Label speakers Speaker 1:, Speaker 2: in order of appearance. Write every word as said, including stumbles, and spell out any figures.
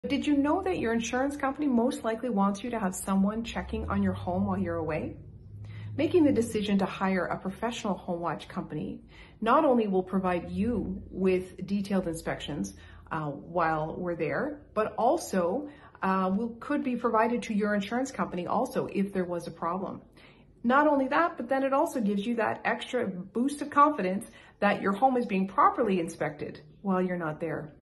Speaker 1: Did you know that your insurance company most likely wants you to have someone checking on your home while you're away? Making the decision to hire a professional home watch company not only will provide you with detailed inspections uh, while we're there, but also uh, will, could be provided to your insurance company also if there was a problem. Not only that, but then it also gives you that extra boost of confidence that your home is being properly inspected while you're not there.